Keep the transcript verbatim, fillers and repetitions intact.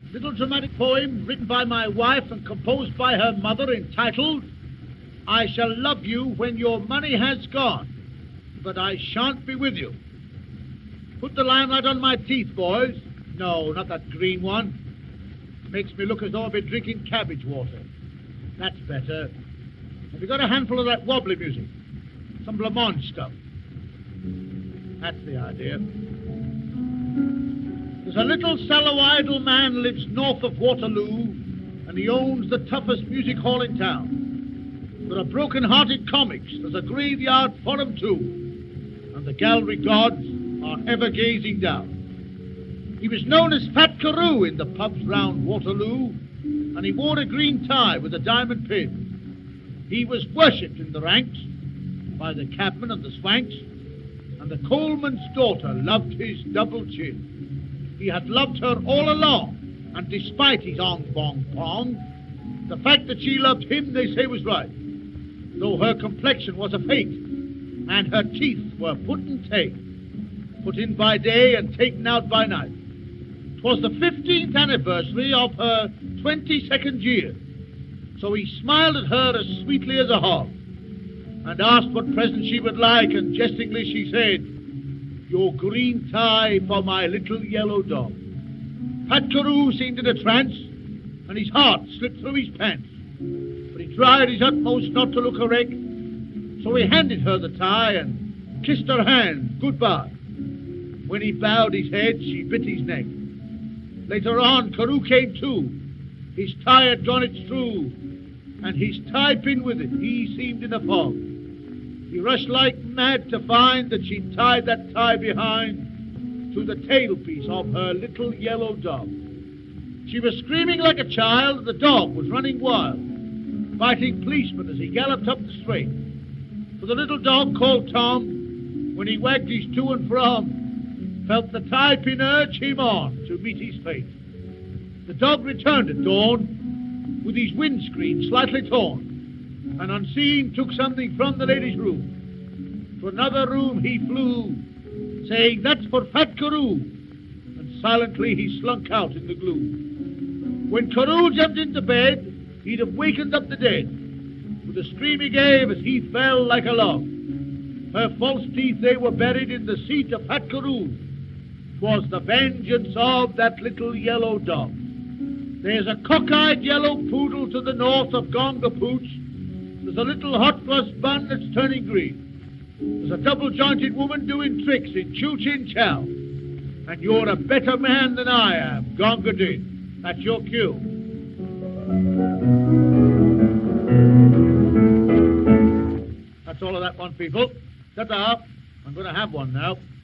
Little dramatic poem written by my wife and composed by her mother, entitled, I Shall Love You When Your Money Has Gone, But I Shan't Be With You. Put the limelight on my teeth, boys. No, not that green one. Makes me look as though I've been drinking cabbage water. That's better. Have you got a handful of that wobbly music? Some blancmange stuff. That's the idea. There's a little sallow-idle man lives north of Waterloo, and he owns the toughest music hall in town. There are broken-hearted comics. There's a graveyard for 'em too. And the gallery gods are ever gazing down. He was known as Fat Carew in the pubs round Waterloo, and he wore a green tie with a diamond pin. He was worshipped in the ranks by the cabmen and the swanks, and the coalman's daughter loved his double chin. He had loved her all along, and despite his ong-bong-pong, the fact that she loved him, they say, was right, though her complexion was a fake, and her teeth were put and take, put in by day and taken out by night. 'Twas the fifteenth anniversary of her twenty-second year, so he smiled at her as sweetly as a hog, and asked what present she would like, and jestingly she said, your green tie for my little yellow dog. Fat Carew seemed in a trance, and his heart slipped through his pants, but he tried his utmost not to look a wreck, so he handed her the tie and kissed her hand goodbye. When he bowed his head, she bit his neck. Later on, Carew came to. His tie had drawn its through, and his tie pin with it. He seemed in a fog. He rushed like mad to find that she'd tied that tie behind to the tailpiece of her little yellow dog. She was screaming like a child, and the dog was running wild, fighting policemen as he galloped up the straight. For the little dog called Tom, when he wagged his to and from, felt the tie pin urge him on to meet his fate. The dog returned at dawn, with his windscreen slightly torn, and unseen took something from the lady's room. To another room he flew, saying, that's for Fat Carew, and silently he slunk out in the gloom. When Carew jumped into bed, he'd have wakened up the dead, with a scream he gave as he fell like a log. Her false teeth, they were buried in the seat of Fat Carew. 'Twas the vengeance of that little yellow dog. There's a cockeyed yellow poodle to the north of Gonga Pooch. There's a little hot cross bun that's turning green. There's a double-jointed woman doing tricks in Choo Chin Chow. And you're a better man than I am, Gonga Din. That's your cue. That's all of that one, people. Ta-ta. I'm going to have one now.